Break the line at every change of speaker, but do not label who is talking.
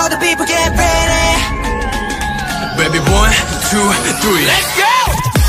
the people get ready.
Baby, 1, 2, 3.
Let's go!